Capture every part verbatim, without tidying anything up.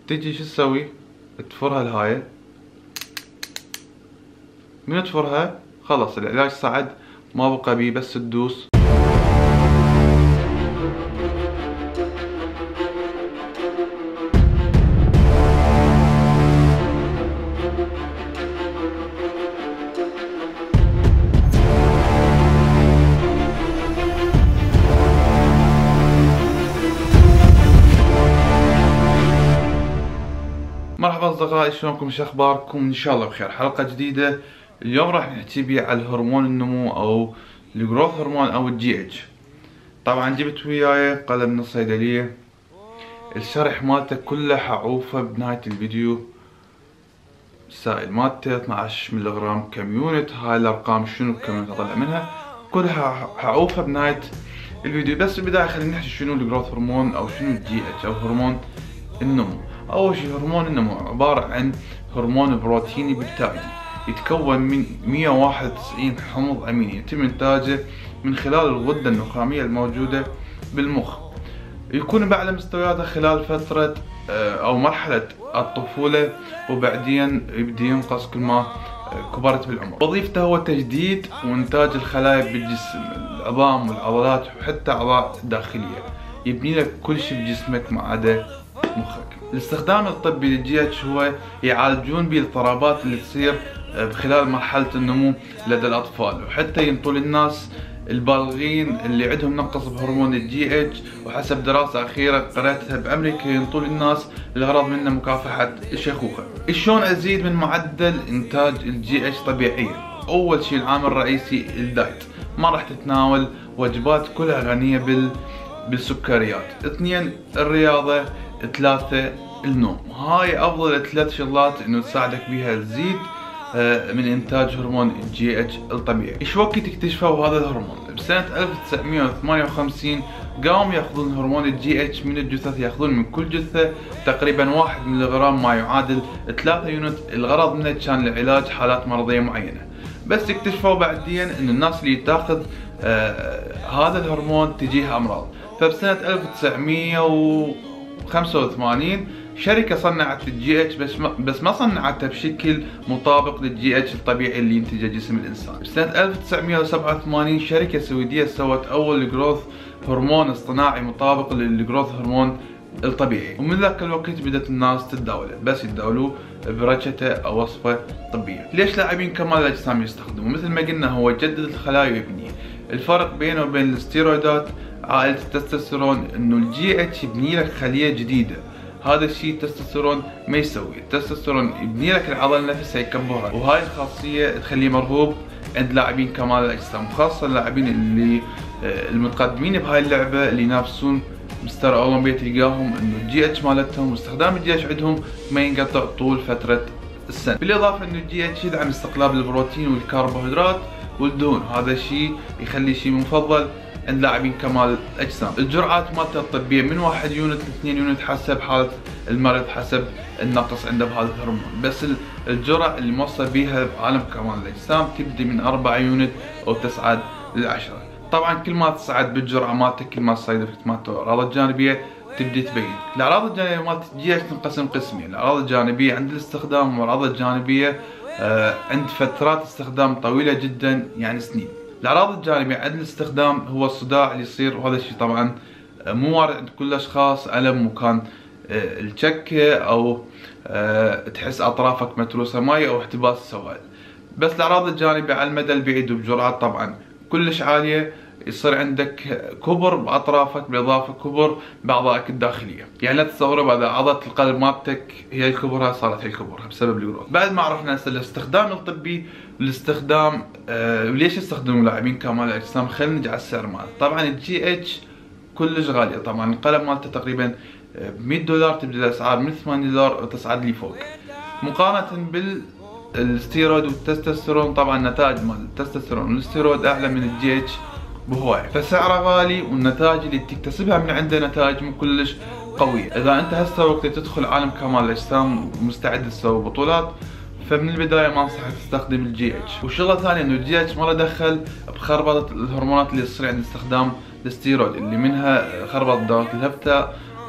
تجي شو تسوي؟ تفرها الهاية، من تفرها خلص العلاج صعد، ما بقى بيه بس تدوس. مرحبا اصدقائي، شلونكم؟ شو اخباركم؟ ان شاء الله بخير. حلقة جديدة اليوم راح نحكي بيها على هرمون النمو او الجروث هرمون او الجي اتش. طبعا جبت وياي قلم من الصيدلية، الشرح مالته كله حعوفه بنهاية الفيديو. السائل مالته اثني عشر ملغرام كم يونت، هاي الارقام شنو كم يونت اطلع منها كلها حعوفه بنهاية الفيديو. بس بالبداية خلينا نحكي شنو الجروث هرمون او شنو الجي اتش او هرمون النمو. اول شيء هرمون النمو عبارة عن هرمون بروتيني بيبتايدي يتكون من مئة وواحد وتسعين حمض اميني، يتم انتاجه من خلال الغدة النخامية الموجودة بالمخ. يكون بأعلى مستوياته خلال فترة او مرحلة الطفولة، وبعدين يبدي ينقص كل ما كبرت بالعمر. وظيفته هو تجديد وانتاج الخلايا بالجسم، العظام والعضلات وحتى اعضاء داخلية، يبني لك كل شيء بجسمك ما عدا مخك. الاستخدام الطبي للجي اتش هو يعالجون به الاضطرابات اللي تصير بخلال مرحلة النمو لدى الأطفال، وحتى ينطوا للناس البالغين اللي عندهم نقص بهرمون الجي اتش. وحسب دراسة أخيرة قرأتها بأمريكا ينطوا للناس الغرض منه مكافحة الشيخوخة. شلون أزيد من معدل إنتاج الجي اتش طبيعيا؟ أول شيء العامل الرئيسي الدايت، ما راح تتناول وجبات كلها غنية بال بالسكريات. اثنين الرياضة. ثلاثة النوم. هاي افضل ثلاث شغلات انه تساعدك بيها تزيد من انتاج هرمون الجي اتش الطبيعي. ايش وقت اكتشفوا هذا الهرمون؟ بسنة ألف وتسعمئة وثمانية وخمسين قاموا ياخذون هرمون الجي اتش من الجثث، ياخذون من كل جثة تقريبا واحد ملغرام ما يعادل ثلاثة يونت. الغرض منه كان لعلاج حالات مرضية معينة. بس اكتشفوا بعدين ان الناس اللي تاخذ آه هذا الهرمون تجيها امراض. فبسنة ألف وتسعمئة وخمسة وثمانين شركة صنعت الجي اتش، بس ما بس ما صنعتها بشكل مطابق للجي اتش الطبيعي اللي ينتجه جسم الانسان. بسنة ألف وتسعمئة وسبعة وثمانين شركة سويدية سوت اول جروث هرمون اصطناعي مطابق للجروث هرمون الطبيعي، ومن ذاك الوقت بدأت الناس تتداوله، بس يتداولوه برشته او وصفة طبية. ليش لاعبين كمال الاجسام يستخدموه؟ مثل ما قلنا هو يجدد الخلايا ويبنيه. الفرق بينه وبين الستيرويدات عائلة التستوستيرون انه الجي اتش يبني لك خلية جديدة، هذا الشيء التستوستيرون ما يسوي. التستوستيرون يبني لك العضلة نفسها يكبرها، وهاي الخاصية تخليه مرغوب عند لاعبين كمال الاجسام، خاصة اللاعبين اللي المتقدمين بهاي اللعبة اللي ينافسون مستر اولمبيا، تلقاهم انه الجي اتش مالتهم واستخدام الجي اتش عندهم ما ينقطع طول فترة السنة. بالاضافة انه الجي اتش يدعم استقلاب البروتين والكربوهيدرات والدهون، هذا الشيء يخلي شيء مفضل عند لاعبين كمال الاجسام. الجرعات مالته الطبية من واحد يونت ل اثنين يونت حسب حالة المرض، حسب النقص عنده بهذا الهرمون. بس الجرعة اللي موصى بيها بعالم كمال الاجسام تبدي من أربعة يونت او تصعد للعشرة. طبعا كل ما تصعد بالجرعة مالتك كل ما السايد افكت مالته الاعراض الجانبية تبدي تبين. الاعراض الجانبية مالت الجي اتش تنقسم قسمين، الاعراض الجانبية عند الاستخدام والاعراض الجانبية آه عند فترات استخدام طويلة جدا يعني سنين. الاعراض الجانبية عند الاستخدام هو الصداع اللي يصير، وهذا الشيء طبعا مو وارد عند كل الاشخاص، الم مكان الشكة او تحس اطرافك متروسة ماي او احتباس السوائل. بس الاعراض الجانبية على المدى البعيد وبجرعات طبعا كلش عالية يصير عندك كبر باطرافك بالاضافة كبر باعضائك الداخلية. يعني لا تتصوروا اذا عضلة القلب مالتك هي كبرها صارت هي كبرها بسبب الجروث. بعد ما عرفنا الاستخدام الطبي والاستخدام آه وليش يستخدموا لاعبين كمال الاجسام، خلينا نجي على السعر مالته. طبعا الجي اتش كلش غالية، طبعا القلم مالته تقريبا ب مئة دولار، تبدا الاسعار من ثمانية دولار وتصعد لي فوق، مقارنة بالستيرويد والتستوستيرون. طبعا نتائج مال التستوستيرون والستيرويد اعلى من الجي اتش بهواية، فسعره غالي والنتائج اللي تكتسبها من عنده نتائج مو كلش قوية. اذا انت هسه وقت تدخل عالم كمال الاجسام ومستعد تسوي بطولات، فمن البداية ما انصحك تستخدم الجي اتش. وشغلة ثانية انه الجي اتش ما له دخل بخربطة الهرمونات اللي تصير عند استخدام الستيرويد، اللي منها خربطة دورة الهبتة،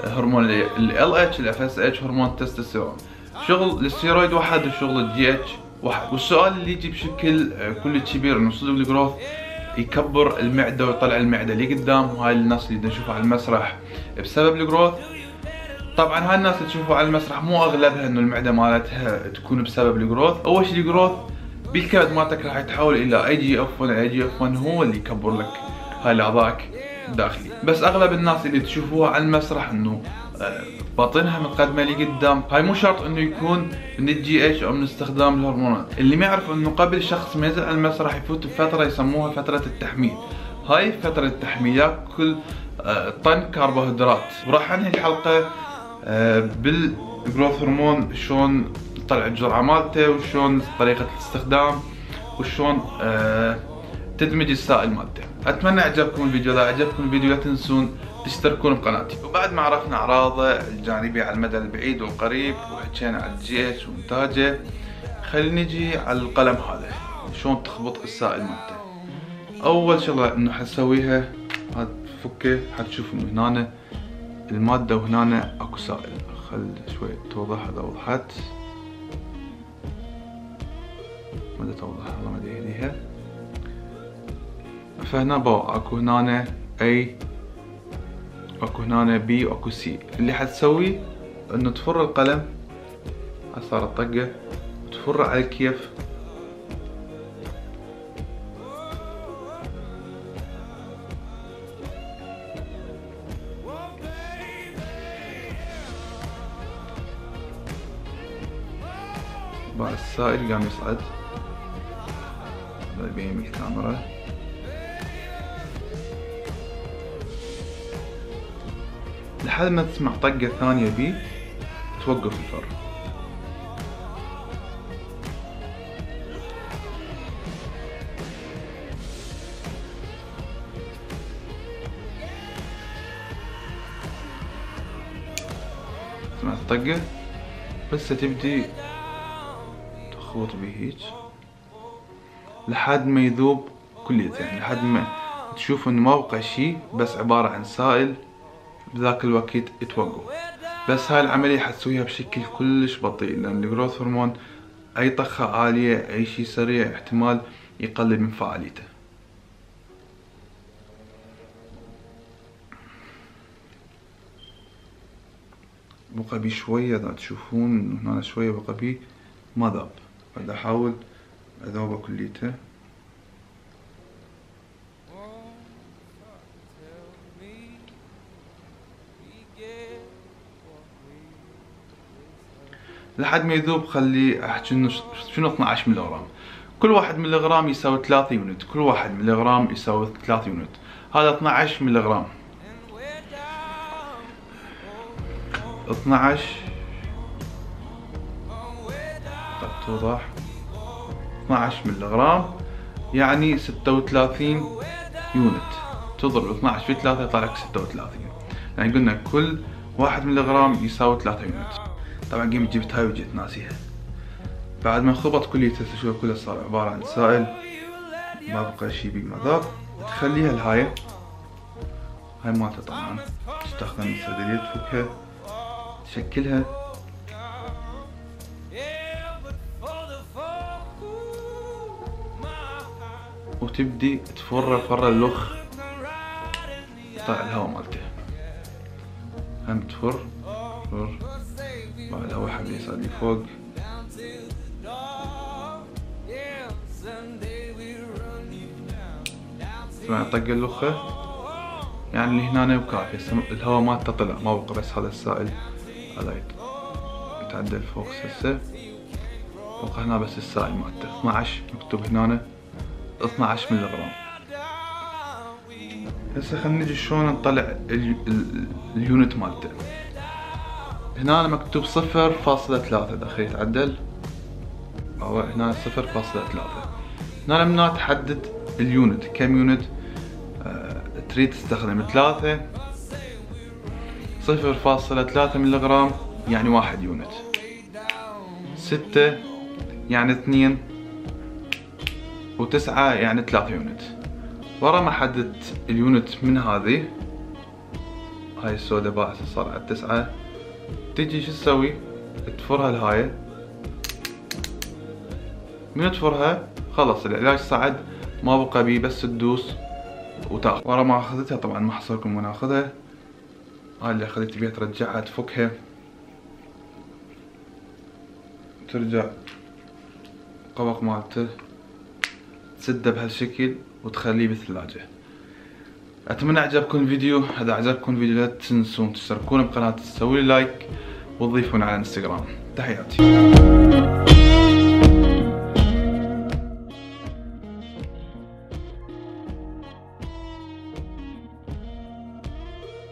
هرمون ال إل إتش ال إف إس إتش هرمون التستوستيرون. شغل الستيرويد واحد وشغل الجي اتش واحد. والسؤال اللي يجي بشكل كل كبير انه صدق الجروث يكبر المعده ويطلع المعده اللي قدام، هاي الناس اللي نشوفها على المسرح بسبب الجروث. طبعا هاي الناس اللي تشوفوا على المسرح مو اغلبها انه المعده مالتها تكون بسبب الجروث. اول شيء الجروث بالكبد مالتك راح يتحول الى اي جي اف واحد، اي جي اف واحد هو اللي يكبر لك هاي الاعضاء الداخليه. بس اغلب الناس اللي تشوفوها على المسرح انه باطنها متقدمه لقدام، هاي مو شرط انه يكون من الجي اتش او من استخدام الهرمونات. اللي ما يعرف انه قبل شخص ما ينزل على المسرح يفوت بفتره يسموها فتره التحميل. هاي فتره التحميل ياكل طن كربوهيدرات. وراح انهي الحلقه بالجروث هرمون شلون تطلع الجرعه مالته وشلون طريقه الاستخدام وشلون تدمج السائل مالته. اتمنى عجبكم الفيديو. اذا عجبكم الفيديو لا تنسون تشتركون بقناتي. وبعد ما عرفنا اعراضه الجانبيه على المدى البعيد والقريب وحكينا على الجي اتش وانتاجه، خلينا نجي على القلم هذا شلون تخبط السائل مالته. اول شغله انه حنسويها هاد تفكه حتشوف انه هنا الماده وهنا اكو سائل. خل شوي توضح. اذا وضحت ما توضح الله ما يهديها. فهنا باو اكو هنا اي واكو هنا بي واكو سي. اللي حتسويه انه تفر القلم، هاي صارت طقه، وتفره على الكيف بعد السائل قام يصعد. هذا يبين بالكاميرا. لحد ما تسمع طقة ثانية بي توقف الفر. سمعت الطقة بس تبدي تخبط بيه هيج لحد ما يذوب كليته، يعني لحد ما تشوف انه ما بقى شي بس عبارة عن سائل. بذاك الوقت يتوقف. بس هاي العملية حتسويها بشكل كلش بطيء، لان الجروث هرمون اي طخة عالية اي شي سريع احتمال يقلل من فعاليته. بقى بيه شوية. اذا تشوفون هنا شوية بقى بيه ما ذاب. بدي احاول اذوبه كليته. لحد ما يذوب خليه احكي انه شنو اثنعش ملي غرام. كل واحد ملي غرام يساوي ثلاثة يونت. كل واحد ملي غرام يساوي ثلاثة يونت. هذا اثنعش ملي غرام. اثنعش طب توضح. اثنعش ملي غرام يعني ستة وثلاثين يونت. تضرب اثنعش في ثلاثة يطلع لك ستة وثلاثين. يعني قلنا كل واحد ملي غرام يساوي ثلاثة يونت. طبعا قمت جبت هاي وجيت ناسيها. بعد ما انخبط كليته تشوف كله صار عبارة عن سائل ما بقى شي بيه مذاب. تخليها لهاي هاي مالته طبعا تستخدم الصيدلية تفكها تشكلها وتبدي تفر فر اللخ طلع الهواء مالته. هم تفر فر بعد الهواء حبي يصعد لي فوق. سمع طق اللخة يعني اللي هنا وكافي. الهواء مالته طلع ما بقى بس هذا السائل. هذا يتعدل فوق هسه بقى هنا بس السائل مالته. اثنعش مكتوب هنا اثنعش ملي غرام. هسه خلينا نجي شلون نطلع اليونت مالته. هنا مكتوب صفر فاصلة ثلاثة. داخل يتعدل او هنا صفر فاصلة ثلاثة. هنا لما تحدد اليونت كم يونت آه تريد تستخدم. ثلاثة صفر فاصلة ثلاثة ملي غرام يعني واحد يونت. ستة يعني اثنين وتسعة يعني ثلاثة يونت. ورا ما حددت اليونت من هذه هاي السودا باعت صار على التسعة. تجي شو تسوي؟ تفرها الهاي، من تفرها خلص العلاج صعد ما بقى بيه، بس تدوس وتاخذ. ورا ما اخذتها طبعا ما حصلكم وين اخذها، هاي اللي اخذت بيها ترجعها تفكها، ترجع القبق مالته تسده بهالشكل وتخليه بالثلاجة. اتمنى عجبكم الفيديو. اذا عجبكم الفيديو لا تنسون تشتركون بقناتي، تسوي لي لايك وتضيفون على انستغرام. تحياتي.